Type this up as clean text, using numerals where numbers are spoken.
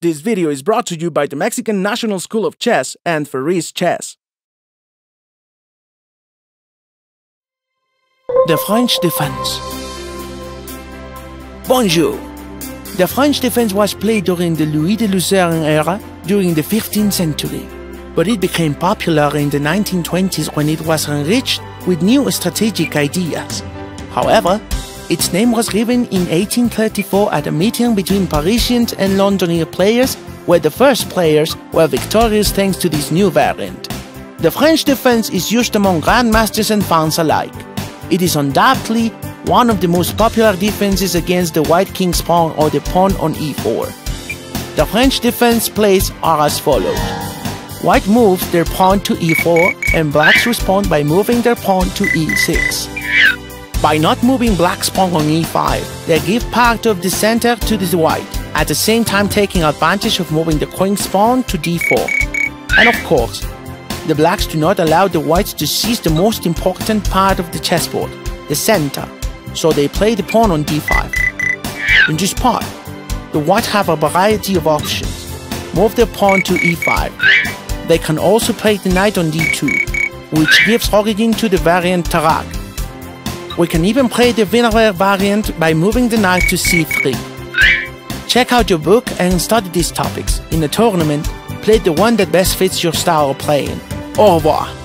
This video is brought to you by the Mexican National School of Chess and Fari's Chess. The French defense. Bonjour. The French defense was played during the Louis de Luzerne era during the 15th century, but it became popular in the 1920s when it was enriched with new strategic ideas. However, its name was given in 1834 at a meeting between Parisians and Londoners players, where the first players were victorious thanks to this new variant. The French defense is used among grandmasters and fans alike. It is undoubtedly one of the most popular defenses against the white king's pawn or the pawn on e4. The French defense plays are as follows. White moves their pawn to e4 and blacks respond by moving their pawn to e6. By not moving black's pawn on e5, they give part of the center to the white, at the same time taking advantage of moving the queen's pawn to d4. And of course, the blacks do not allow the whites to seize the most important part of the chessboard, the center, so they play the pawn on d5. In this part, the whites have a variety of options. Move their pawn to e5. They can also play the knight on d2, which gives origin to the variant Tarak. We can even play the Wiener variant by moving the knight to c3. Check out your book and study these topics. In a tournament, play the one that best fits your style of playing. Au revoir.